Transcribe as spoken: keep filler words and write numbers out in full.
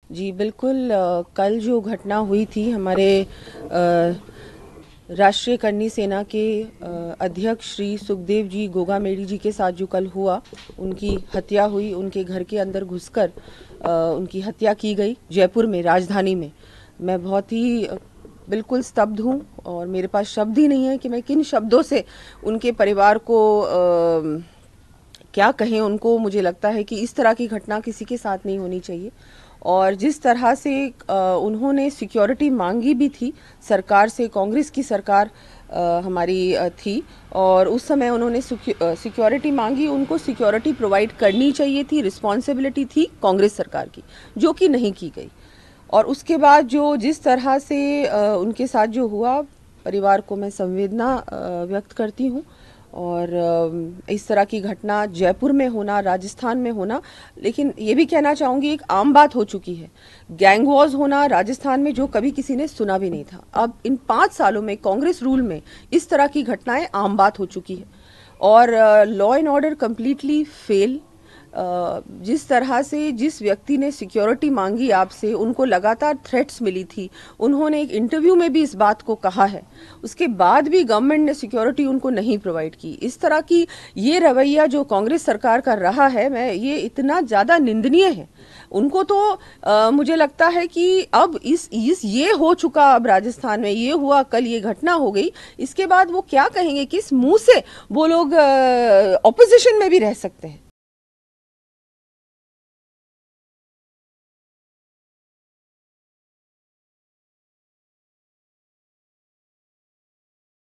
जी बिल्कुल। आ, कल जो घटना हुई थी हमारे आ, राष्ट्रीय करनी सेना के आ, अध्यक्ष श्री सुखदेव जी गोगामेड़ी जी के साथ जो कल हुआ, उनकी हत्या हुई, उनके घर के अंदर घुसकर आ, उनकी हत्या की गई जयपुर में, राजधानी में। मैं बहुत ही आ, बिल्कुल स्तब्ध हूँ और मेरे पास शब्द ही नहीं है कि मैं किन शब्दों से उनके परिवार को आ, क्या कहें उनको। मुझे लगता है कि इस तरह की घटना किसी के साथ नहीं होनी चाहिए। और जिस तरह से आ, उन्होंने सिक्योरिटी मांगी भी थी सरकार से, कांग्रेस की सरकार आ, हमारी आ, थी, और उस समय उन्होंने सिक्योरिटी मांगी, उनको सिक्योरिटी प्रोवाइड करनी चाहिए थी, रिस्पॉन्सिबिलिटी थी कांग्रेस सरकार की, जो कि नहीं की गई। और उसके बाद जो जिस तरह से आ, उनके साथ जो हुआ, परिवार को मैं संवेदना आ, व्यक्त करती हूँ। और इस तरह की घटना जयपुर में होना, राजस्थान में होना, लेकिन ये भी कहना चाहूँगी एक आम बात हो चुकी है। गैंग वॉर्स होना राजस्थान में जो कभी किसी ने सुना भी नहीं था, अब इन पाँच सालों में कांग्रेस रूल में इस तरह की घटनाएं आम बात हो चुकी है। और law and order completely fail. जिस तरह से जिस व्यक्ति ने सिक्योरिटी मांगी आपसे, उनको लगातार थ्रेट्स मिली थी, उन्होंने एक इंटरव्यू में भी इस बात को कहा है, उसके बाद भी गवर्नमेंट ने सिक्योरिटी उनको नहीं प्रोवाइड की। इस तरह की ये रवैया जो कांग्रेस सरकार का रहा है, मैं ये इतना ज़्यादा निंदनीय है। उनको तो आ, मुझे लगता है कि अब इस इस ये हो चुका, अब राजस्थान में ये हुआ, कल ये घटना हो गई, इसके बाद वो क्या कहेंगे, किस मुंह से वो लोग ऑपोजिशन में भी रह सकते हैं।